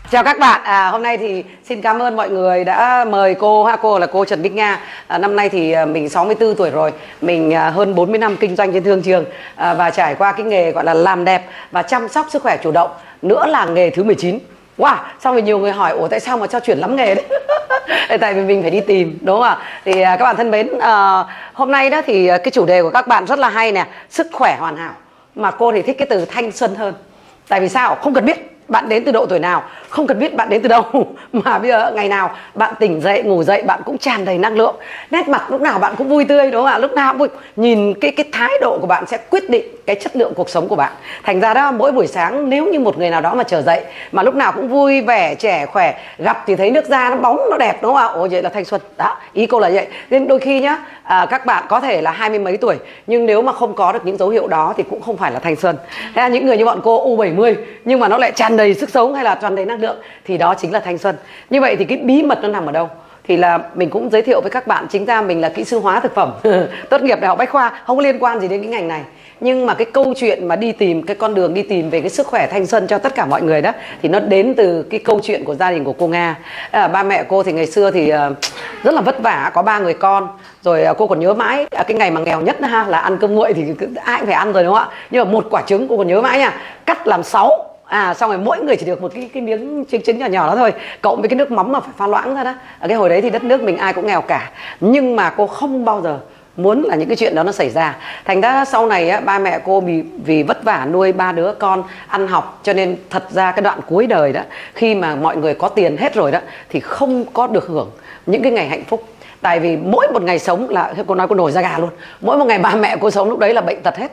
Chào các bạn, hôm nay thì xin cảm ơn mọi người đã mời cô là cô Trần Bích Nga. Năm nay thì mình 64 tuổi rồi, mình hơn 40 năm kinh doanh trên thương trường và trải qua cái nghề gọi là làm đẹp và chăm sóc sức khỏe chủ động, nữa là nghề thứ 19. Wow, xong rồi nhiều người hỏi, ủa tại sao mà cho chuyển lắm nghề đấy? Tại vì mình phải đi tìm, đúng không ạ? Thì các bạn thân mến, hôm nay đó thì cái chủ đề của các bạn rất là hay nè, sức khỏe hoàn hảo. Mà cô thì thích cái từ thanh xuân hơn. Tại vì sao? Không cần biết bạn đến từ độ tuổi nào, không cần biết bạn đến từ đâu, mà bây giờ ngày nào bạn tỉnh dậy, ngủ dậy bạn cũng tràn đầy năng lượng, nét mặt lúc nào bạn cũng vui tươi, đúng không ạ? Lúc nào cũng vui. Nhìn cái thái độ của bạn sẽ quyết định cái chất lượng cuộc sống của bạn. Thành ra đó, mỗi buổi sáng nếu như một người nào đó mà trở dậy mà lúc nào cũng vui vẻ, trẻ khỏe, gặp thì thấy nước da nó bóng, nó đẹp, đúng không ạ? Ồ, vậy là thanh xuân. Đó, ý cô là vậy. Nên đôi khi nhá, các bạn có thể là 20 mấy tuổi, nhưng nếu mà không có được những dấu hiệu đó thì cũng không phải là thanh xuân. Thế là những người như bọn cô U70 nhưng mà nó lại tràn đầy sức sống hay là tràn đầy năng lượng thì đó chính là thanh xuân. Như vậy thì cái bí mật nó nằm ở đâu? Thì là mình cũng giới thiệu với các bạn, chính ra mình là kỹ sư hóa thực phẩm tốt nghiệp đại học Bách Khoa, không có liên quan gì đến cái ngành này. Nhưng mà cái câu chuyện mà đi tìm, cái con đường đi tìm về cái sức khỏe thanh xuân cho tất cả mọi người đó, thì nó đến từ cái câu chuyện của gia đình của cô Nga. Ba mẹ cô thì ngày xưa thì rất là vất vả, có 3 người con. Rồi cô còn nhớ mãi cái ngày mà nghèo nhất ha, là ăn cơm nguội thì ai cũng phải ăn rồi, đúng không ạ? Nhưng mà một quả trứng cô còn nhớ mãi nha, cắt làm 6. Xong rồi mỗi người chỉ được một cái miếng trứng nhỏ nhỏ đó thôi, cộng với cái nước mắm mà phải pha loãng ra đó. Ở cái hồi đấy thì đất nước mình ai cũng nghèo cả, nhưng mà cô không bao giờ muốn là những cái chuyện đó nó xảy ra. Thành ra sau này á, ba mẹ cô vì vất vả nuôi 3 đứa con ăn học, cho nên thật ra cái đoạn cuối đời đó, khi mà mọi người có tiền hết rồi đó, thì không có được hưởng những cái ngày hạnh phúc. Tại vì mỗi một ngày sống là, cô nói cô nổi da gà luôn, mỗi một ngày ba mẹ cô sống lúc đấy là bệnh tật hết,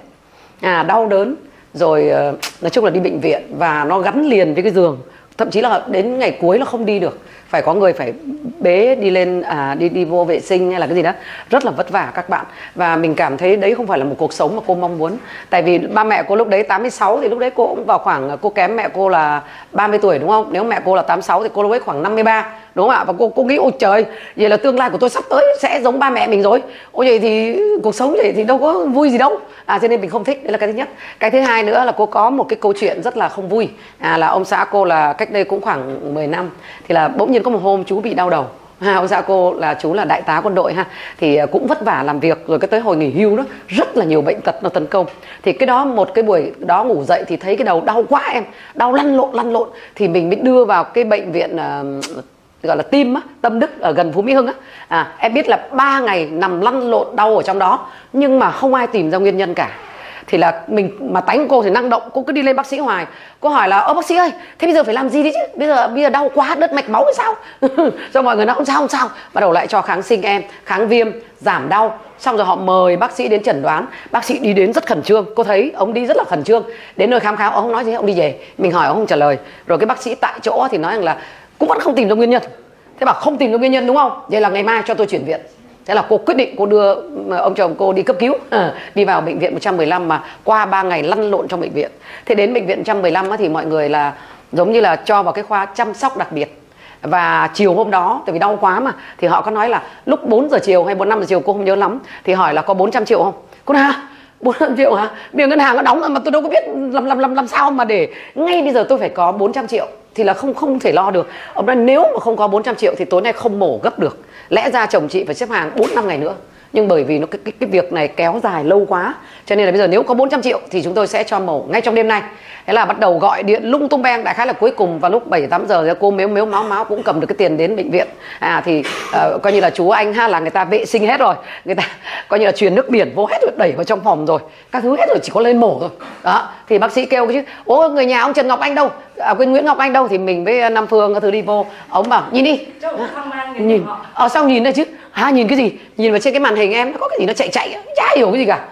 đau đớn, rồi nói chung là đi bệnh viện, và nó gắn liền với cái giường. Thậm chí là đến ngày cuối nó không đi được, phải có người phải bế đi lên, đi vô vệ sinh hay là cái gì đó, rất là vất vả các bạn. Và mình cảm thấy đấy không phải là một cuộc sống mà cô mong muốn. Tại vì ba mẹ cô lúc đấy 86 thì lúc đấy cô cũng vào khoảng, cô kém mẹ cô là 30 tuổi đúng không? Nếu mẹ cô là 86 thì cô lúc ấy khoảng 53, đúng không ạ? Và cô nghĩ ôi trời, vậy là tương lai của tôi sắp tới sẽ giống ba mẹ mình rồi. Ôi vậy thì cuộc sống vậy thì đâu có vui gì đâu. Cho nên mình không thích, đấy là cái thứ nhất. Cái thứ hai nữa là cô có một cái câu chuyện rất là không vui, là ông xã cô là cách đây cũng khoảng 10 năm thì là bỗng nhiên có một hôm chú bị đau đầu. Ông xã cô là chú là đại tá quân đội ha, thì cũng vất vả làm việc, rồi cái tới hồi nghỉ hưu đó rất là nhiều bệnh tật nó tấn công. Thì cái đó, một cái buổi đó ngủ dậy thì thấy cái đầu đau quá em, đau lăn lộn, thì mình mới đưa vào cái bệnh viện gọi là tim á, Tâm Đức ở gần Phú Mỹ Hưng á. Em biết là 3 ngày nằm lăn lộn đau ở trong đó, nhưng mà không ai tìm ra nguyên nhân cả. Thì là mình, mà tánh cô thì năng động, cô cứ đi lên bác sĩ hoài. Cô hỏi là bác sĩ ơi, thế bây giờ phải làm gì đi chứ, bây giờ đau quá, đứt mạch máu hay sao? Xong mọi người nói không sao, bắt đầu lại cho kháng sinh em, kháng viêm, giảm đau. Xong rồi họ mời bác sĩ đến chẩn đoán. Bác sĩ đi đến rất khẩn trương, cô thấy ông đi rất là khẩn trương. Đến nơi khám ông không nói gì, ông đi về. Mình hỏi ông không trả lời. Rồi cái bác sĩ tại chỗ thì nói rằng là cũng vẫn không tìm ra nguyên nhân. Thế bảo không tìm được nguyên nhân đúng không? Vậy là ngày mai cho tôi chuyển viện. Thế là cô quyết định cô đưa ông chồng cô đi cấp cứu, đi vào bệnh viện 115 mà qua 3 ngày lăn lộn trong bệnh viện. Thế đến bệnh viện 115 thì mọi người là giống như là cho vào cái khoa chăm sóc đặc biệt. Và chiều hôm đó, tại vì đau quá mà, thì họ có nói là lúc 4 giờ chiều hay 5 giờ chiều cô không nhớ lắm, thì hỏi là có 400 triệu không? Cô nói 400 triệu hả? Bây giờ ngân hàng nó đóng mà tôi đâu có biết làm sao mà để ngay bây giờ tôi phải có 400 triệu thì là không thể lo được. Ông nói nếu mà không có 400 triệu thì tối nay không mổ gấp được. Lẽ ra chồng chị phải xếp hàng 4-5 ngày nữa. Nhưng bởi vì cái việc này kéo dài lâu quá, cho nên là bây giờ nếu có 400 triệu thì chúng tôi sẽ cho mổ ngay trong đêm nay. Thế là bắt đầu gọi điện lung tung beng. Đại khái là cuối cùng vào lúc 7-8 giờ cô mếu máu cũng cầm được cái tiền đến bệnh viện. Thì coi như là chú anh là người ta vệ sinh hết rồi, người ta coi như là truyền nước biển vô hết rồi, đẩy vào trong phòng rồi, các thứ hết rồi, chỉ có lên mổ thôi. Đó thì bác sĩ kêu chứ ố người nhà ông Trần Ngọc Anh đâu, quên Nguyễn Ngọc Anh đâu, thì mình với Nam Phương các thứ đi vô. Ông bảo nhìn đi, nhìn sao nhìn đây chứ, nhìn cái gì, nhìn vào trên cái màn hình em nó có cái gì nó chạy chả hiểu cái gì cả.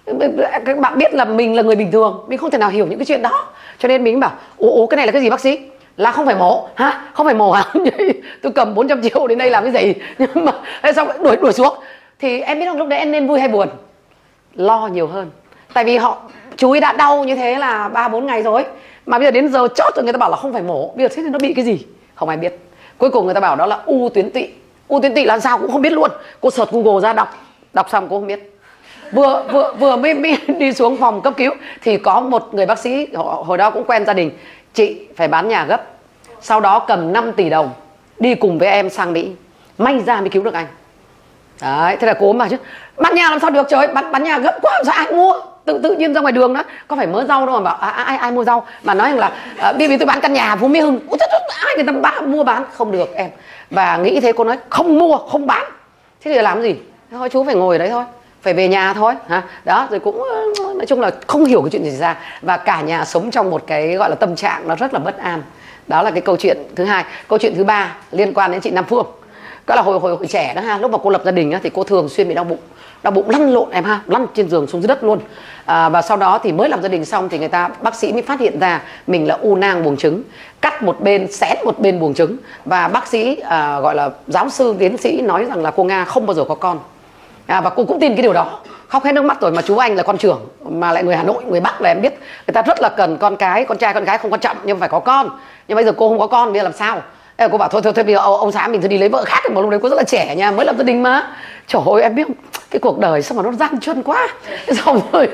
Các bạn biết là mình là người bình thường, mình không thể nào hiểu những cái chuyện đó, cho nên mình bảo ố cái này là cái gì bác sĩ? Là không phải mổ không phải mổ hả? Tôi cầm 400 triệu đến đây làm cái gì? Nhưng mà xong đuổi xuống. Thì em biết không, lúc đấy em nên vui hay buồn? Lo nhiều hơn. Tại vì chú ấy đã đau như thế là 3-4 ngày rồi, mà bây giờ đến giờ chót rồi người ta bảo là không phải mổ. Bây giờ thế thì nó bị cái gì? Không ai biết. Cuối cùng người ta bảo đó là u tuyến tỵ. U tuyến tỵ là sao cũng không biết luôn. Cô search Google ra đọc xong cô không biết. Vừa mới đi xuống phòng cấp cứu thì có một người bác sĩ hồi đó cũng quen gia đình, chị phải bán nhà gấp. sau đó cầm 5 tỷ đồng đi cùng với em sang Mỹ, may ra mới cứu được anh. Đấy, thế là cô mà chứ bán nhà làm sao được, trời ơi, bán nhà gấp quá sao ai mua. Tự nhiên ra ngoài đường đó có phải mớ rau đâu mà bảo ai mua rau, mà nói rằng là vì tôi bán căn nhà Phú Mỹ Hưng, ai người ta mua bán không được em. Và nghĩ thế cô nói không mua không bán, thế thì làm gì, thôi chú phải ngồi ở đấy thôi, phải về nhà thôi hả. Đó rồi cũng nói chung là không hiểu cái chuyện gì xảy ra, và cả nhà sống trong một cái gọi là tâm trạng nó rất là bất an. Đó là cái câu chuyện thứ hai. Câu chuyện thứ ba liên quan đến chị Nam Phương. Đó là hồi trẻ đó ha, lúc mà cô lập gia đình á, thì cô thường xuyên bị đau bụng lăn lộn em ha, lăn trên giường xuống dưới đất luôn. Và sau đó thì mới lập gia đình xong thì người ta bác sĩ mới phát hiện ra mình là u nang buồng trứng, cắt một bên xén một bên buồng trứng, và bác sĩ gọi là giáo sư tiến sĩ nói rằng là cô Nga không bao giờ có con. Và cô cũng tin cái điều đó, khóc hết nước mắt rồi, mà chú anh là con trưởng mà lại người Hà Nội, người Bắc là em biết người ta rất là cần con cái, con trai con gái không quan trọng nhưng phải có con. Nhưng bây giờ cô không có con, bây giờ làm sao? Cô bảo thôi bây giờ ông xã mình thôi đi lấy vợ khác, mà lúc đấy cô rất là trẻ nha, mới lập gia đình mà. Trời ơi em biết không, cái cuộc đời sao mà nó gian truân quá. Xong rồi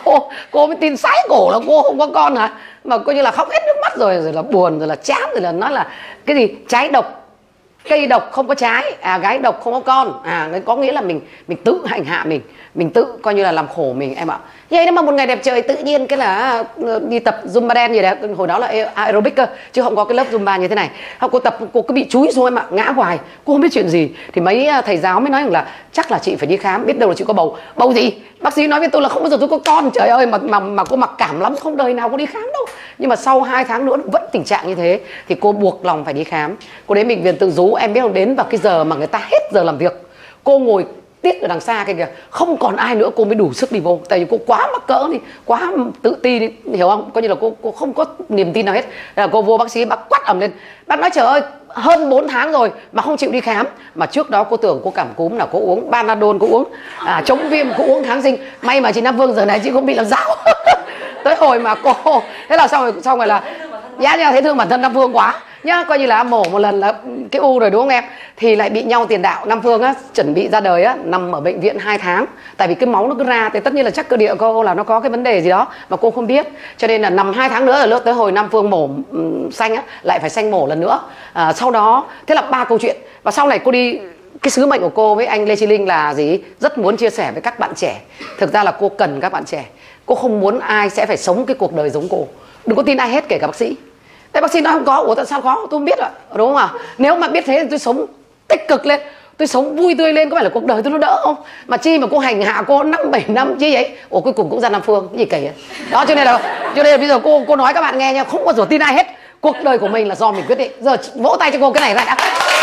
cô mới tin sái cổ là cô không có con hả, mà coi như là khóc hết nước mắt rồi là buồn, rồi là chán, rồi là nói là cái gì trái độc cây độc không có trái, gái độc không có con, có nghĩa là mình tự hành hạ mình tự coi như là làm khổ mình em ạ. Vậy mà một ngày đẹp trời tự nhiên cái là đi tập Zumba đen gì đấy, hồi đó là aerobic cơ chứ không có cái lớp Zumba như thế này. Cô tập cô cứ bị chúi xuống em ạ, ngã hoài, cô không biết chuyện gì. Thì mấy thầy giáo mới nói rằng là chắc là chị phải đi khám, biết đâu là chị có bầu gì. Bác sĩ nói với tôi là không bao giờ tôi có con, trời ơi, mà cô mặc cảm lắm, không đời nào cô đi khám đâu. Nhưng mà sau 2 tháng nữa vẫn tình trạng như thế thì cô buộc lòng phải đi khám. Cô đến bệnh viện Từ Dũ, em biết không, đến vào cái giờ mà người ta hết giờ làm việc, cô ngồi tiết ở đằng xa kia kìa, không còn ai nữa cô mới đủ sức đi vô, tại vì cô quá mắc cỡ đi, quá tự ti đi, hiểu không, coi như là cô không có niềm tin nào hết. Là cô vô, bác sĩ bác quát ầm lên, bác nói trời ơi hơn 4 tháng rồi mà không chịu đi khám. Mà trước đó cô tưởng cô cảm cúm là cô uống Panadol, cô uống chống viêm, cô uống kháng sinh. May mà chị Nam Phương giờ này chị không bị làm sao. Tới hồi mà cô thế là xong rồi là giá thấy thương bản thân Nam Phương quá nhá, coi như là mổ một lần là cái u rồi đúng không em, thì lại bị nhau tiền đạo. Nam Phương á chuẩn bị ra đời á nằm ở bệnh viện 2 tháng, tại vì cái máu nó cứ ra thì tất nhiên là chắc cơ địa cô là nó có cái vấn đề gì đó mà cô không biết, cho nên là nằm 2 tháng nữa ở lớp tới hồi Nam Phương mổ xanh á lại phải xanh mổ lần nữa. Sau đó thế là 3 câu chuyện. Và sau này cô đi, cái sứ mệnh của cô với anh Lê Chi Linh là gì, rất muốn chia sẻ với các bạn trẻ. Thực ra là cô cần các bạn trẻ, cô không muốn ai sẽ phải sống cái cuộc đời giống cô. Đừng có tin ai hết, kể cả bác sĩ. Thế bác sĩ nói không có, ủa tại sao có, tôi không biết ạ, đúng không ạ? Nếu mà biết thế thì tôi sống tích cực lên, tôi sống vui tươi lên, có phải là cuộc đời tôi nó đỡ không? Mà chi mà cô hành hạ cô 5-7 năm chi vậy? Ủa cuối cùng cũng ra Nam Phương, cái gì kỳ vậy? Đó cho nên là bây giờ cô nói các bạn nghe nha, không bao giờ tin ai hết. Cuộc đời của mình là do mình quyết định. Giờ vỗ tay cho cô cái này ra đã.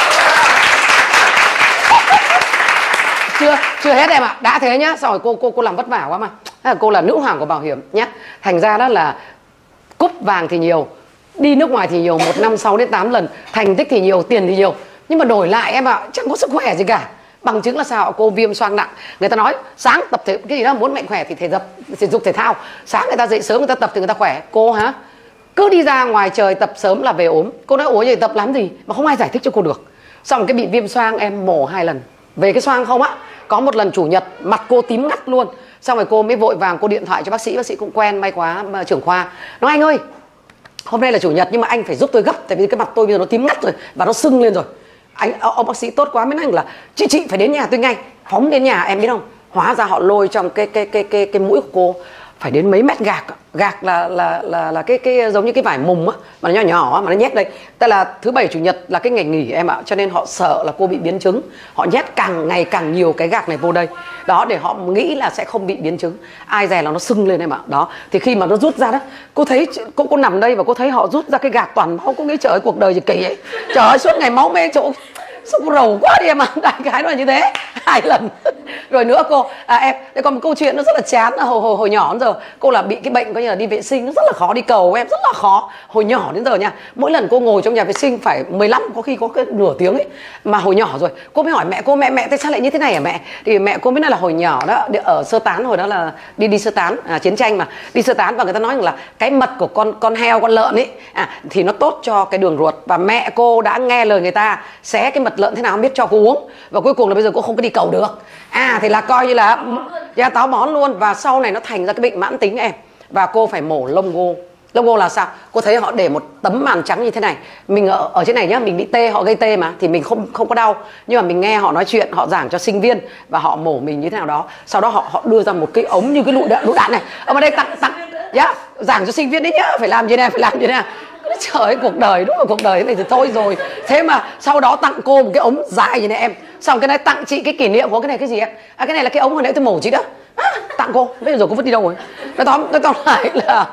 Chưa hết em ạ, đã thế nhá, xong rồi cô làm vất vả quá mà. Cô là nữ hoàng của bảo hiểm nhá. Thành ra đó là cúp vàng thì nhiều, đi nước ngoài thì nhiều, 1 năm 6 đến 8 lần, thành tích thì nhiều, tiền thì nhiều, nhưng mà đổi lại em ạ, chẳng có sức khỏe gì cả. Bằng chứng là sao? Cô viêm xoang nặng. Người ta nói sáng tập thể cái gì đó, muốn mạnh khỏe thì thể dục thể thao, sáng người ta dậy sớm người ta tập thì người ta khỏe. Cô hả, cứ đi ra ngoài trời tập sớm là về ốm. Cô nói ủa vậy tập làm gì mà không ai giải thích cho cô được. Xong cái bị viêm xoang, em mổ 2 lần. Về cái xoang không á, có một lần chủ nhật mặt cô tím ngắt luôn. Xong rồi cô mới vội vàng cô điện thoại cho bác sĩ cũng quen, may quá mà trưởng khoa nói anh ơi, hôm nay là chủ nhật nhưng mà anh phải giúp tôi gấp, tại vì cái mặt tôi bây giờ nó tím ngắt rồi và nó sưng lên rồi. Ông bác sĩ tốt quá mới nói là chị phải đến nhà tôi ngay. Phóng đến nhà em biết không, hóa ra họ lôi trong cái mũi của cô phải đến mấy mét gạc. Gạc là cái giống như cái vải mùng á, mà nó nhỏ nhỏ mà nó nhét đây. Tức là thứ Bảy Chủ nhật là cái ngày nghỉ em ạ, cho nên họ sợ là cô bị biến chứng, họ nhét càng ngày càng nhiều cái gạc này vô đây đó, để họ nghĩ là sẽ không bị biến chứng. Ai dè là nó sưng lên em ạ. Đó thì khi mà nó rút ra đó, cô thấy cô nằm đây và cô thấy họ rút ra cái gạc toàn máu. Cô nghĩ trời ơi cuộc đời gì kỳ vậy, trời ơi suốt ngày máu mê chỗ, sao cô rầu quá đi em ạ. Đại cái nó là như thế 2 lần. Rồi nữa cô em đây còn một câu chuyện nó rất là chán là hồi nhỏ đến giờ cô là bị cái bệnh coi như là đi vệ sinh nó rất là khó, đi cầu em rất là khó. Hồi nhỏ đến giờ nha, mỗi lần cô ngồi trong nhà vệ sinh phải 15, có khi có cái nửa tiếng ấy. Mà hồi nhỏ rồi cô mới hỏi mẹ cô, mẹ tại sao lại như thế này hả mẹ? Thì mẹ cô mới nói là hồi nhỏ đó ở sơ tán, hồi đó là đi sơ tán, chiến tranh mà đi sơ tán, và người ta nói rằng là cái mật của con heo, con lợn ấy thì nó tốt cho cái đường ruột, và mẹ cô đã nghe lời người ta xé cái mật lợn thế nào không biết cho cô uống, và cuối cùng là bây giờ cô không có đi cầu được. Thì là coi như là táo bón luôn, và sau này nó thành ra cái bệnh mãn tính em, và cô phải mổ lông gô. Logo là sao? Cô thấy họ để một tấm màn trắng như thế này. Mình ở trên này nhá, mình bị tê, họ gây tê mà thì mình không có đau. Nhưng mà mình nghe họ nói chuyện, họ giảng cho sinh viên và họ mổ mình như thế nào đó. Sau đó họ đưa ra một cái ống như cái lựu đạn này. Ở đây tặng yeah, giảng cho sinh viên đấy nhá, phải làm như này, phải làm như này. Trời ơi, cuộc đời, đúng là cuộc đời thế này thì thôi rồi. Thế mà sau đó tặng cô một cái ống dài như này em. Xong cái này tặng chị cái kỷ niệm của cái này cái gì em? À, cái này là cái ống hồi nãy tôi mổ chị đó. Tặng cô, bây giờ cô vứt đi đâu rồi? Nói tóm lại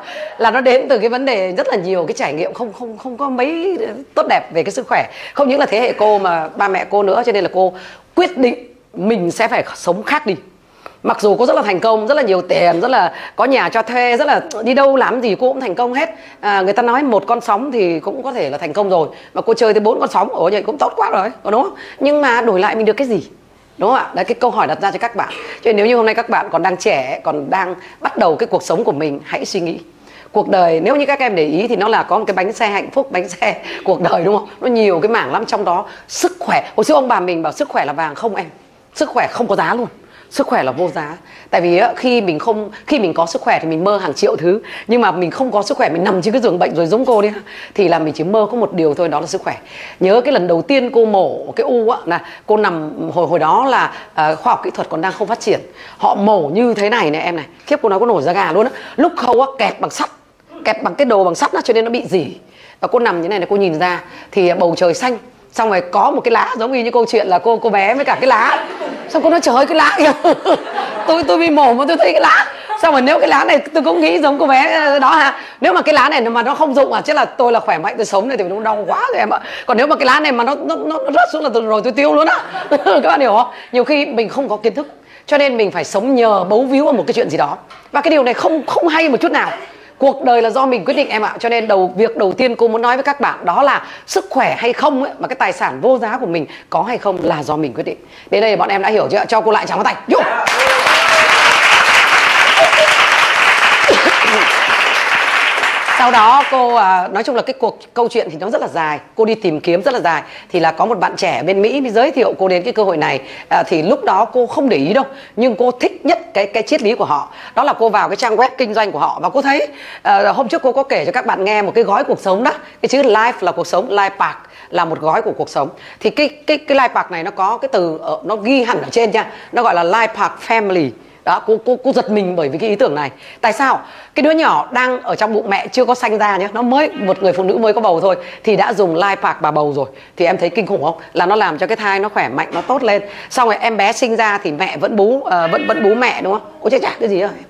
là nó đến từ cái vấn đề rất là nhiều cái trải nghiệm không có mấy tốt đẹp về cái sức khỏe. Không những là thế hệ cô mà ba mẹ cô nữa, cho nên là cô quyết định mình sẽ phải sống khác đi. Mặc dù cô rất là thành công, rất là nhiều tiền, rất là có nhà cho thuê, rất là đi đâu làm gì cô cũng thành công hết. Người ta nói một con sóng thì cũng có thể là thành công rồi, mà cô chơi tới 4 con sóng, ồ vậy cũng tốt quá rồi, đúng không? Nhưng mà đổi lại mình được cái gì? Đúng không ạ? Đấy, cái câu hỏi đặt ra cho các bạn. Cho nên nếu như hôm nay các bạn còn đang trẻ, còn đang bắt đầu cái cuộc sống của mình, hãy suy nghĩ. Cuộc đời nếu như các em để ý thì nó là có một cái bánh xe hạnh phúc, bánh xe cuộc đời, đúng không? Nó nhiều cái mảng lắm, trong đó sức khỏe. Hồi xưa ông bà mình bảo sức khỏe là vàng, không em. Sức khỏe không có giá luôn. Sức khỏe là vô giá. Tại vì khi mình có sức khỏe thì mình mơ hàng triệu thứ. Nhưng mà mình không có sức khỏe, mình nằm trên cái giường bệnh rồi giống cô đi, thì là mình chỉ mơ có một điều thôi, đó là sức khỏe. Nhớ cái lần đầu tiên cô mổ cái u á, là cô nằm hồi đó là khoa học kỹ thuật còn đang không phát triển. Họ mổ như thế này này em này, khiếp, cô nói có nổi da gà luôn á. Lúc khâu á kẹp bằng sắt, kẹp bằng cái đồ bằng sắt á, cho nên nó bị rỉ. Và cô nằm như này, cô nhìn ra thì bầu trời xanh, xong rồi có một cái lá giống như câu chuyện là cô bé với cả cái lá. Xong cô nói trời ơi cái lá kìa. tôi bị mổ mà tôi thấy cái lá. Xong rồi nếu cái lá này tôi cũng nghĩ giống cô bé đó ha. Nếu mà cái lá này mà nó không dụng chứ là tôi là khỏe mạnh, tôi sống này thì nó đau quá rồi em ạ. Còn nếu mà cái lá này mà nó rớt xuống là rồi tôi tiêu luôn á. Các bạn hiểu không? Nhiều khi mình không có kiến thức, cho nên mình phải sống nhờ bấu víu vào một cái chuyện gì đó. Và cái điều này không hay một chút nào. Cuộc đời là do mình quyết định em ạ. Cho nên việc đầu tiên cô muốn nói với các bạn đó là sức khỏe hay không ấy, mà cái tài sản vô giá của mình có hay không là do mình quyết định. Đến đây bọn em đã hiểu chưa? Cho cô lại tràng tay. Vô. Sau đó cô nói chung là cái câu chuyện thì nó rất là dài. Cô đi tìm kiếm rất là dài. Thì là có một bạn trẻ bên Mỹ mới giới thiệu cô đến cái cơ hội này. Thì lúc đó cô không để ý đâu, nhưng cô thích nhất cái triết lý của họ. Đó là cô vào cái trang web kinh doanh của họ. Và cô thấy hôm trước cô có kể cho các bạn nghe một cái gói cuộc sống đó. Cái chữ life là cuộc sống, life pack là một gói của cuộc sống. Thì cái life pack này nó có cái từ nó ghi hẳn ở trên nha. Nó gọi là life pack family. Đó, cô giật mình bởi vì cái ý tưởng này. Tại sao? Cái đứa nhỏ đang ở trong bụng mẹ chưa có sanh ra nhé, nó mới một người phụ nữ mới có bầu thôi thì đã dùng life pack bà bầu rồi. Thì em thấy kinh khủng không? Là nó làm cho cái thai nó khỏe mạnh, nó tốt lên. Xong rồi em bé sinh ra thì mẹ vẫn vẫn bú mẹ, đúng không? Ôi chả cái gì rồi?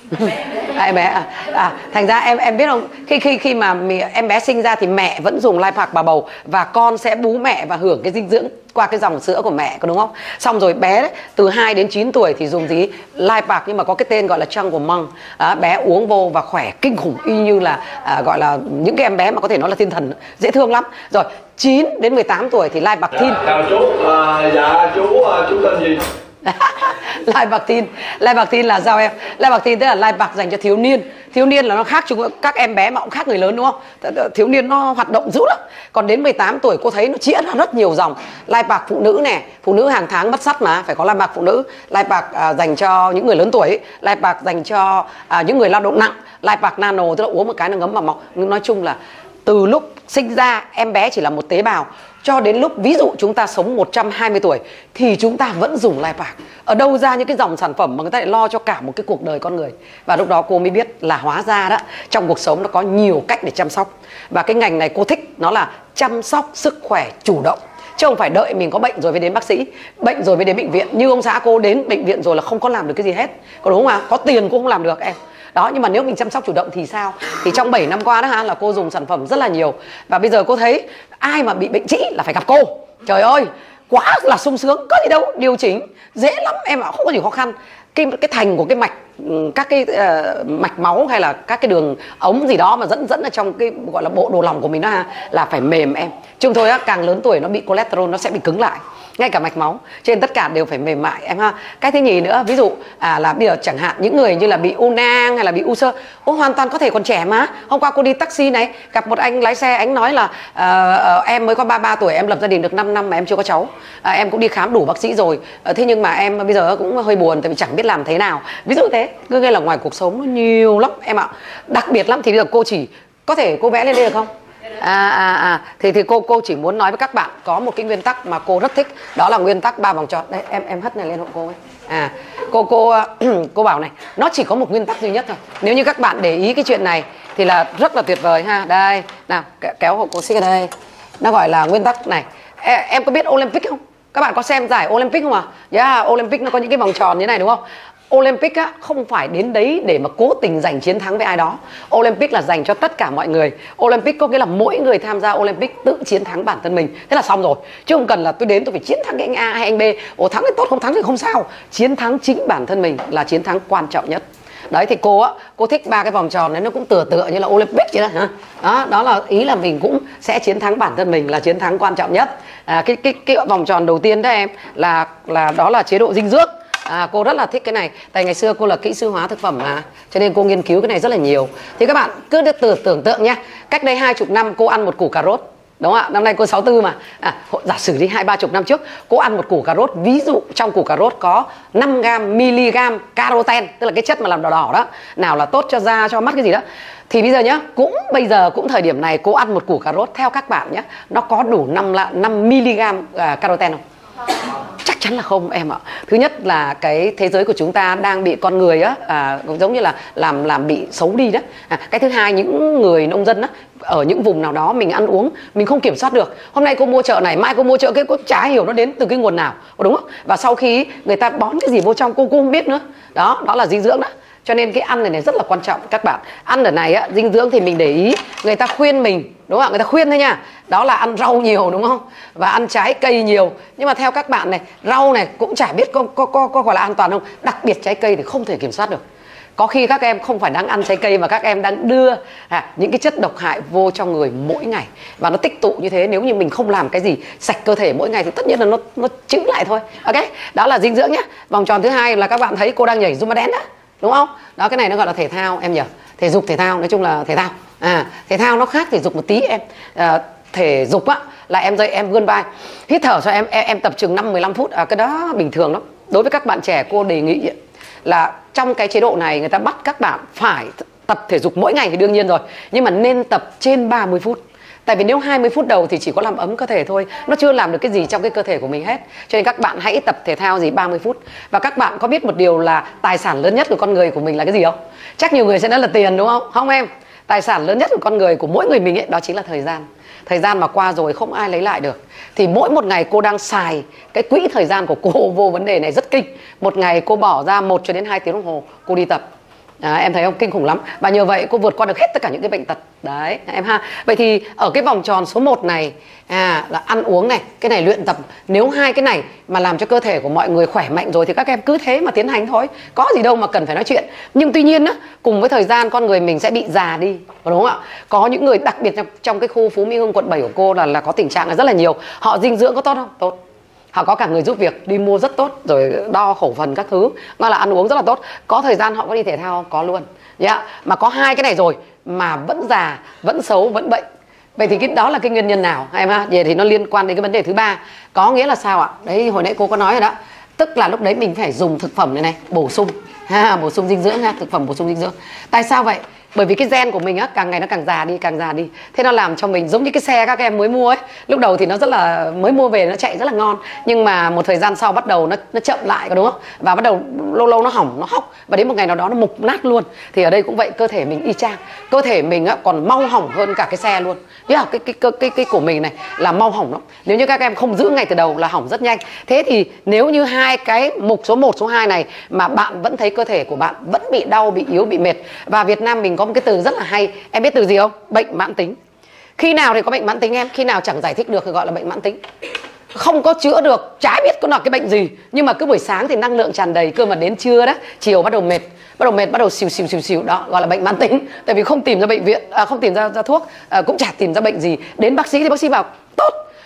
Em bé thành ra em biết không, khi mà em bé sinh ra thì mẹ vẫn dùng life pack bà bầu và con sẽ bú mẹ và hưởng cái dinh dưỡng qua cái dòng sữa của mẹ, có đúng không? Xong rồi bé đấy, từ 2 đến 9 tuổi thì dùng gì? Life pack, nhưng mà có cái tên gọi là Jungle Monk. Bé uống vô và khỏe kinh khủng, y như là gọi là những cái em bé mà có thể nói là thiên thần, dễ thương lắm. Rồi 9 đến 18 tuổi thì life pack teen. Chào chú, dạ chú tên gì? Life pack teen là sao em? Life pack teen tức là life pack dành cho thiếu niên. Thiếu niên là nó khác các em bé mà cũng khác người lớn, đúng không? Thiếu niên nó hoạt động dữ lắm. Còn đến 18 tuổi cô thấy nó chĩa ra rất nhiều dòng. Life pack phụ nữ nè, phụ nữ hàng tháng mất sắt mà phải có life pack phụ nữ. Life pack dành cho những người lớn tuổi, life pack dành cho những người lao động nặng, life pack nano tức là uống một cái nó ngấm vào mọc. Nhưng nói chung là từ lúc sinh ra em bé chỉ là một tế bào cho đến lúc ví dụ chúng ta sống 120 tuổi thì chúng ta vẫn dùng life pack. Ở đâu ra những cái dòng sản phẩm mà người ta lại lo cho cả một cái cuộc đời con người. Và lúc đó cô mới biết là hóa ra đó, trong cuộc sống nó có nhiều cách để chăm sóc. Và cái ngành này cô thích, nó là chăm sóc sức khỏe chủ động, chứ không phải đợi mình có bệnh rồi mới đến bác sĩ, bệnh rồi mới đến bệnh viện. Như ông xã cô đến bệnh viện rồi là không có làm được cái gì hết, có đúng không ạ? Có tiền cô không làm được em. Đó, nhưng mà nếu mình chăm sóc chủ động thì sao? Thì trong 7 năm qua đó ha, là cô dùng sản phẩm rất là nhiều. Và bây giờ cô thấy ai mà bị bệnh trĩ là phải gặp cô. Trời ơi, quá là sung sướng, có gì đâu, điều chỉnh dễ lắm em ạ, không có gì khó khăn. Cái thành của cái mạch, các cái mạch máu hay là các cái đường ống gì đó mà dẫn ở trong cái gọi là bộ đồ lòng của mình đó ha, là phải mềm em. Chúng tôi á, càng lớn tuổi nó bị cholesterol nó sẽ bị cứng lại. ngay cả mạch máu, trên tất cả đều phải mềm mại em ha. Cái thứ nhì nữa, ví dụ là bây giờ chẳng hạn những người như là bị u nang hay là bị u xơ, hoàn toàn có thể còn trẻ mà. Hôm qua cô đi taxi này, gặp một anh lái xe, anh nói là em mới có 33 tuổi, em lập gia đình được 5 năm mà em chưa có cháu, em cũng đi khám đủ bác sĩ rồi, thế nhưng mà em bây giờ cũng hơi buồn tại vì chẳng biết làm thế nào. Ví dụ thế, cứ nghe là ngoài cuộc sống nó nhiều lắm em ạ, đặc biệt lắm. Thì bây giờ cô chỉ có thể cô vẽ lên đây được không? Thì cô chỉ muốn nói với các bạn có một cái nguyên tắc mà cô rất thích, đó là nguyên tắc 3 vòng tròn. Đây em hất này lên hộ cô ấy. Cô bảo này, nó chỉ có một nguyên tắc duy nhất thôi. Nếu như các bạn để ý cái chuyện này thì là rất là tuyệt vời ha. Đây, nào kéo hộ cô xích ở đây. Nó gọi là nguyên tắc này. Em có biết Olympic không? Các bạn có xem giải Olympic không à? Olympic nó có những cái vòng tròn như này đúng không? Olympic á, không phải đến đấy để mà cố tình giành chiến thắng với ai đó. Olympic là dành cho tất cả mọi người. Olympic có nghĩa là mỗi người tham gia Olympic tự chiến thắng bản thân mình. Thế là xong rồi. Chứ không cần là tôi đến tôi phải chiến thắng cái anh A hay anh B. Thắng thì tốt, không thắng thì không sao. Chiến thắng chính bản thân mình là chiến thắng quan trọng nhất. Đấy thì cô thích 3 cái vòng tròn đấy, nó cũng tựa như là Olympic vậy đó. Đó là ý là mình cũng sẽ chiến thắng bản thân mình, là chiến thắng quan trọng nhất. Cái vòng tròn đầu tiên đó em là đó là chế độ dinh dưỡng. Cô rất là thích cái này, tại ngày xưa cô là kỹ sư hóa thực phẩm mà, cho nên cô nghiên cứu cái này rất là nhiều. Thì các bạn cứ tưởng tượng nhá, cách đây 20 năm cô ăn một củ cà rốt, đúng không ạ? Năm nay cô 64 mà. Giả sử đi 20-30 năm trước cô ăn một củ cà rốt, ví dụ trong củ cà rốt có 5 mg caroten, tức là cái chất mà làm đỏ đỏ đó, nào là tốt cho da, cho mắt cái gì đó. Thì bây giờ nhá, bây giờ cũng thời điểm này cô ăn một củ cà rốt, theo các bạn nhé, nó có đủ 5 mg caroten không? Chắc chắn là không em ạ. Thứ nhất là cái thế giới của chúng ta đang bị con người giống như là làm bị xấu đi đó. Cái thứ hai, những người nông dân ở những vùng nào đó mình ăn uống mình không kiểm soát được. Hôm nay cô mua chợ này, mai cô mua chợ kia, cô chả hiểu nó đến từ cái nguồn nào, đúng không? Và sau khi người ta bón cái gì vô trong cô không biết nữa. Đó là dinh dưỡng đó. Cho nên cái ăn này rất là quan trọng các bạn. Ăn ở này dinh dưỡng thì mình để ý, người ta khuyên mình, đúng không ạ? Người ta khuyên thôi nha, đó là ăn rau nhiều, đúng không? Và ăn trái cây nhiều. Nhưng mà theo các bạn này, rau này cũng chả biết có gọi là an toàn không. Đặc biệt trái cây thì không thể kiểm soát được. Có khi các em không phải đang ăn trái cây mà các em đang đưa những cái chất độc hại vô trong người mỗi ngày. Và nó tích tụ như thế, nếu như mình không làm cái gì sạch cơ thể mỗi ngày thì tất nhiên là nó chững lại thôi. Ok, đó là dinh dưỡng nhé. Vòng tròn thứ hai là các bạn thấy cô đang nhảy Zumba dance đó, đúng không? Đó, cái này nó gọi là thể thao em nhỉ? Thể dục thể thao, nói chung là thể thao. Thể thao nó khác thể dục một tí em. Thể dục là em dậy em vươn vai, hít thở cho em tập chừng 5-15 phút. Cái đó bình thường lắm. Đối với các bạn trẻ cô đề nghị là trong cái chế độ này người ta bắt các bạn phải tập thể dục mỗi ngày thì đương nhiên rồi, nhưng mà nên tập trên 30 phút. Tại vì nếu 20 phút đầu thì chỉ có làm ấm cơ thể thôi, nó chưa làm được cái gì trong cái cơ thể của mình hết. Cho nên các bạn hãy tập thể thao 30 phút. Và các bạn có biết một điều là tài sản lớn nhất của con người của mình là cái gì không? Chắc nhiều người sẽ nói là tiền, đúng không? Không em. Tài sản lớn nhất của con người, của mỗi người mình ấy, đó chính là thời gian. Thời gian mà qua rồi không ai lấy lại được. Thì mỗi một ngày cô đang xài cái quỹ thời gian của cô vô vấn đề này rất kinh. Một ngày cô bỏ ra 1 cho đến 2 tiếng đồng hồ cô đi tập. Em thấy không? Kinh khủng lắm. Và nhờ vậy cô vượt qua được hết tất cả những cái bệnh tật. Đấy em ha. Vậy thì ở cái vòng tròn số 1 này là ăn uống này, cái này luyện tập. Nếu hai cái này mà làm cho cơ thể của mọi người khỏe mạnh rồi thì các em cứ thế mà tiến hành thôi. Có gì đâu mà cần phải nói chuyện. Nhưng tuy nhiên cùng với thời gian con người mình sẽ bị già đi, đúng không ạ? Có những người đặc biệt trong cái khu Phú Mỹ Hưng quận 7 của cô là có tình trạng là rất là nhiều. Họ dinh dưỡng có tốt không? Tốt. Họ có cả người giúp việc đi mua rất tốt, rồi đo khẩu phần các thứ, mà là ăn uống rất là tốt. Có thời gian họ có đi thể thao, có luôn. Mà có hai cái này rồi mà vẫn già, vẫn xấu, vẫn bệnh. Vậy thì đó là cái nguyên nhân nào em ha? Vậy thì nó liên quan đến cái vấn đề thứ ba. Có nghĩa là sao ạ? Đấy, hồi nãy cô có nói rồi đó. Tức là lúc đấy mình phải dùng thực phẩm này bổ sung, bổ sung dinh dưỡng thực phẩm bổ sung dinh dưỡng. Tại sao vậy? Bởi vì cái gen của mình càng ngày nó càng già đi. Thế nó làm cho mình giống như cái xe các em mới mua ấy. Lúc đầu thì nó rất là, mới mua về nó chạy rất là ngon, nhưng mà một thời gian sau bắt đầu nó chậm lại, đúng không? Và bắt đầu lâu nó hỏng, nó hóc, và đến một ngày nào đó nó mục nát luôn. Thì ở đây cũng vậy, cơ thể mình y chang. Cơ thể mình còn mau hỏng hơn cả cái xe luôn. Cái của mình này là mau hỏng lắm. Nếu như các em không giữ ngay từ đầu là hỏng rất nhanh. Thế thì nếu như hai cái mục số 1, số 2 này mà bạn vẫn thấy cơ thể của bạn vẫn bị đau, bị yếu, bị mệt. Và Việt Nam mình có một cái từ rất là hay. Em biết từ gì không? Bệnh mãn tính. Khi nào thì có bệnh mãn tính em? Khi nào chẳng giải thích được thì gọi là bệnh mãn tính. Không có chữa được, chả biết có là cái bệnh gì. Nhưng mà cứ buổi sáng thì năng lượng tràn đầy, cơ mà đến trưa đó, chiều bắt đầu mệt, bắt đầu xìu. Đó gọi là bệnh mãn tính. Tại vì không tìm ra bệnh viện, không tìm ra thuốc, cũng chả tìm ra bệnh gì. Đến bác sĩ thì bác sĩ bảo tốt,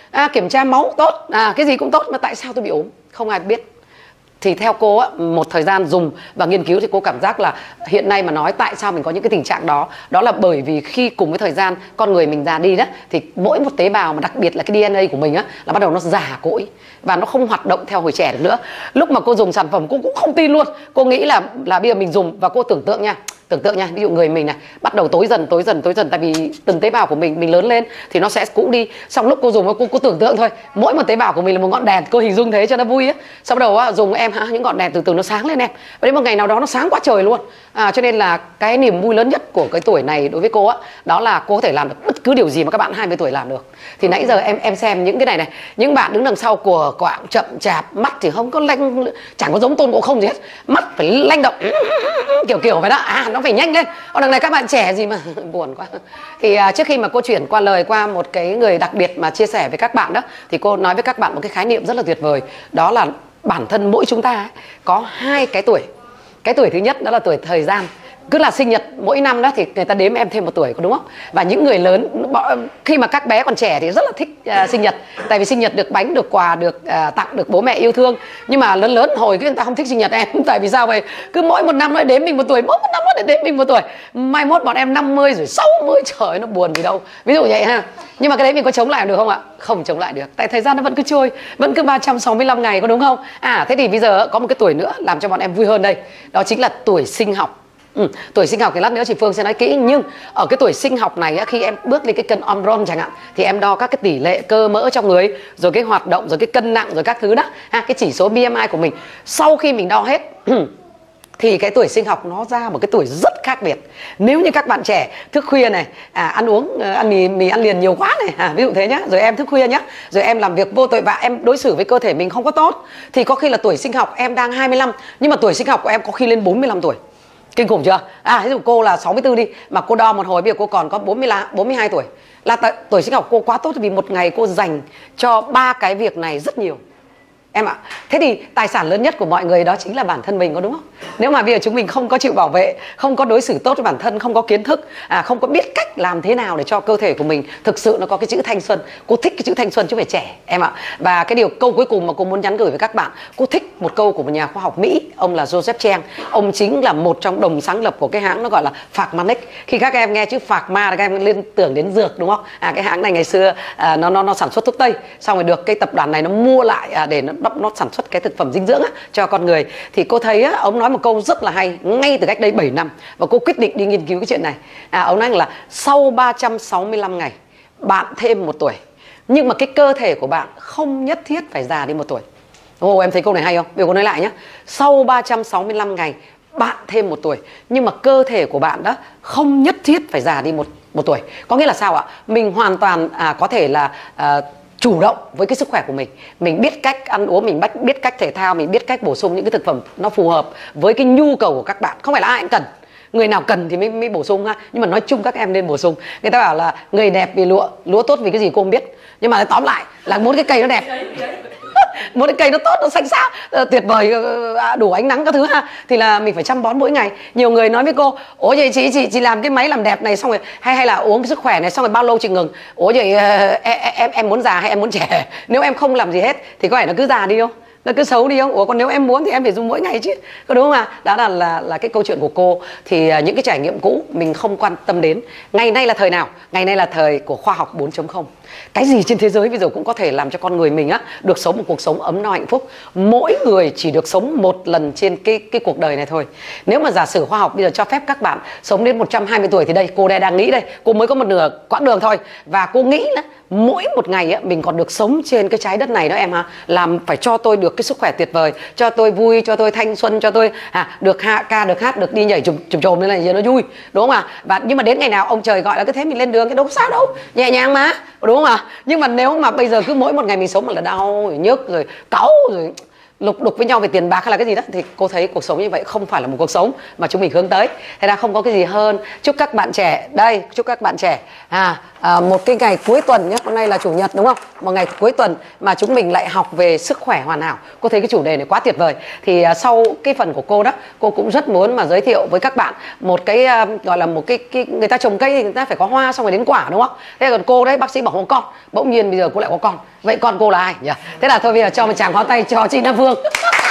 kiểm tra máu tốt, cái gì cũng tốt, mà tại sao tôi bị ốm không ai biết. Thì theo cô á, một thời gian dùng và nghiên cứu thì cô cảm giác là hiện nay mà nói tại sao mình có những cái tình trạng đó, đó là bởi vì khi cùng với thời gian con người mình già đi đó, thì mỗi một tế bào mà đặc biệt là cái DNA của mình á là bắt đầu nó già cỗi và nó không hoạt động theo hồi trẻ được nữa. Lúc mà cô dùng sản phẩm cô cũng không tin luôn, cô nghĩ là bây giờ mình dùng và cô tưởng tượng nha, ví dụ người mình này bắt đầu tối dần tại vì từng tế bào của mình lớn lên thì nó sẽ cũ đi. Xong lúc cô dùng cô tưởng tượng thôi, mỗi một tế bào của mình là một ngọn đèn, cô hình dung thế cho nó vui á. Sau đầu á, dùng em những ngọn đèn từ từ nó sáng lên em, và đến một ngày nào đó nó sáng quá trời luôn. Cho nên là cái niềm vui lớn nhất của cái tuổi này đối với cô á, đó là cô có thể làm được bất cứ điều gì mà các bạn 20 tuổi làm được. Thì nãy giờ em xem những cái này, những bạn đứng đằng sau của quạng chậm chạp, mắt thì không có lanh, chẳng có giống Tôn Ngộ Không gì hết, mắt phải lanh động kiểu vậy đó, nó phải nhanh lên. Còn đằng này các bạn trẻ gì mà buồn quá. Thì trước khi mà cô chuyển qua lời qua một cái người đặc biệt mà chia sẻ với các bạn đó, thì cô nói với các bạn một cái khái niệm rất là tuyệt vời, đó là bản thân mỗi chúng ta ấy, có hai cái tuổi. Cái tuổi thứ nhất đó là tuổi thời gian, cứ là sinh nhật mỗi năm đó thì người ta đếm em thêm một tuổi, có đúng không? Và những người lớn khi mà các bé còn trẻ thì rất là thích sinh nhật, tại vì sinh nhật được bánh, được quà, được tặng, được bố mẹ yêu thương. Nhưng mà lớn hồi người ta không thích sinh nhật em, tại vì sao vậy? Cứ mỗi một năm nó đếm mình một tuổi, mỗi một năm nó đếm mình một tuổi. Mai mốt bọn em 50 rồi 60, trời ơi, nó buồn gì đâu. Ví dụ vậy ha. Nhưng mà cái đấy mình có chống lại được không ạ? Không chống lại được, tại thời gian nó vẫn cứ trôi, vẫn cứ 365 ngày, có đúng không? Thế thì bây giờ có một cái tuổi nữa làm cho bọn em vui hơn đây, đó chính là tuổi sinh học. Tuổi sinh học thì lát nữa chị Phương sẽ nói kỹ, nhưng ở cái tuổi sinh học này khi em bước lên cái cân Omron chẳng hạn, thì em đo các cái tỷ lệ cơ mỡ trong người, rồi cái hoạt động, rồi cái cân nặng, rồi các thứ đó, cái chỉ số BMI của mình. Sau khi mình đo hết thì cái tuổi sinh học nó ra một cái tuổi rất khác biệt. Nếu như các bạn trẻ thức khuya này, ăn uống, ăn mì ăn liền nhiều quá này, ví dụ thế nhá, rồi em thức khuya nhá, rồi em làm việc vô tội vạ, em đối xử với cơ thể mình không có tốt, thì có khi là tuổi sinh học em đang 25, nhưng mà tuổi sinh học của em có khi lên 45 tuổi. Kinh khủng chưa? Ví dụ cô là 64 đi, mà cô đo một hồi bây giờ cô còn có 42 tuổi. Là tuổi sinh học cô quá tốt, vì một ngày cô dành cho 3 cái việc này rất nhiều. Em ạ, thế thì tài sản lớn nhất của mọi người đó chính là bản thân mình, có đúng không? Nếu mà bây giờ chúng mình không có chịu bảo vệ, không có đối xử tốt với bản thân, không có kiến thức, không có biết cách làm thế nào để cho cơ thể của mình thực sự nó có cái chữ thanh xuân. Cô thích cái chữ thanh xuân chứ không phải trẻ, em ạ. Và cái câu cuối cùng mà cô muốn nhắn gửi với các bạn, cô thích một câu của một nhà khoa học Mỹ, ông là Joseph Chang. Ông chính là một trong đồng sáng lập của cái hãng nó gọi là Pharmanic. Khi các em nghe chữ Pharma thì các em liên tưởng đến dược, đúng không? Cái hãng này ngày xưa nó sản xuất thuốc Tây, xong rồi được cái tập đoàn này nó mua lại để nó sản xuất cái thực phẩm dinh dưỡng cho con người. Thì cô thấy ông nói một câu rất là hay ngay từ cách đây 7 năm, và cô quyết định đi nghiên cứu cái chuyện này. Ông nói là sau 365 ngày bạn thêm 1 tuổi, nhưng mà cái cơ thể của bạn không nhất thiết phải già đi 1 tuổi. Em thấy câu này hay không? Bây giờ cô nói lại nhé. Sau 365 ngày bạn thêm 1 tuổi, nhưng mà cơ thể của bạn đó không nhất thiết phải già đi một tuổi. Có nghĩa là sao ạ? Mình hoàn toàn có thể là chủ động với cái sức khỏe của mình biết cách ăn uống, mình biết cách thể thao, mình biết cách bổ sung những cái thực phẩm nó phù hợp với cái nhu cầu của các bạn. Không phải là ai cũng cần, người nào cần thì mới bổ sung, nhưng mà nói chung các em nên bổ sung. Người ta bảo là người đẹp vì lúa tốt vì cái gì cô không biết, nhưng mà tóm lại là muốn cái cây nó đẹp muốn cái cây nó tốt, nó xanh xao, tuyệt vời, đủ ánh nắng các thứ thì là mình phải chăm bón mỗi ngày. Nhiều người nói với cô, ủa vậy chị làm cái máy làm đẹp này xong rồi hay là uống cái sức khỏe này xong rồi bao lâu chị ngừng? Ủa vậy em muốn già hay em muốn trẻ? Nếu em không làm gì hết thì có phải nó cứ già đi không? Nó cứ xấu đi không? Ủa còn nếu em muốn thì em phải dùng mỗi ngày chứ, có đúng không ạ? Đó là cái câu chuyện của cô. Thì những cái trải nghiệm cũ mình không quan tâm đến. Ngày nay là thời nào? Ngày nay là thời của khoa học 4.0. Cái gì trên thế giới bây giờ cũng có thể làm cho con người mình được sống một cuộc sống ấm no hạnh phúc. Mỗi người chỉ được sống một lần trên cái cuộc đời này thôi. Nếu mà giả sử khoa học bây giờ cho phép các bạn sống đến 120 tuổi thì đây, cô đang nghĩ đây, cô mới có một nửa quãng đường thôi, và cô nghĩ là mỗi một ngày mình còn được sống trên cái trái đất này đó em làm phải cho tôi được cái sức khỏe tuyệt vời, cho tôi vui, cho tôi thanh xuân, cho tôi được hạ ca, được hát, được đi nhảy chùm chồm như này giờ nó vui, đúng không ạ? Nhưng mà đến ngày nào ông trời gọi là cứ thế mình lên đường, cái đâu có sao đâu, nhẹ nhàng mà, đúng không ạ? Nhưng mà nếu mà bây giờ cứ mỗi một ngày mình sống mà là đau rồi nhức rồi cáu rồi lục đục với nhau về tiền bạc hay là cái gì đó, thì cô thấy cuộc sống như vậy không phải là một cuộc sống mà chúng mình hướng tới. Thế ra không có cái gì hơn. Chúc các bạn trẻ đây, chúc các bạn trẻ một cái ngày cuối tuần nhé, hôm nay là chủ nhật đúng không, một ngày cuối tuần mà chúng mình lại học về sức khỏe hoàn hảo. Cô thấy cái chủ đề này quá tuyệt vời. Thì sau cái phần của cô đó, cô cũng rất muốn mà giới thiệu với các bạn một cái gọi là một cái người ta trồng cây thì người ta phải có hoa xong rồi đến quả đúng không. Thế còn cô đấy, bác sĩ bảo không con, bỗng nhiên bây giờ cô lại có con. Vậy con cô là ai nhỉ? Thế là thôi bây giờ cho một tràng pháo tay cho chị Nam Phương.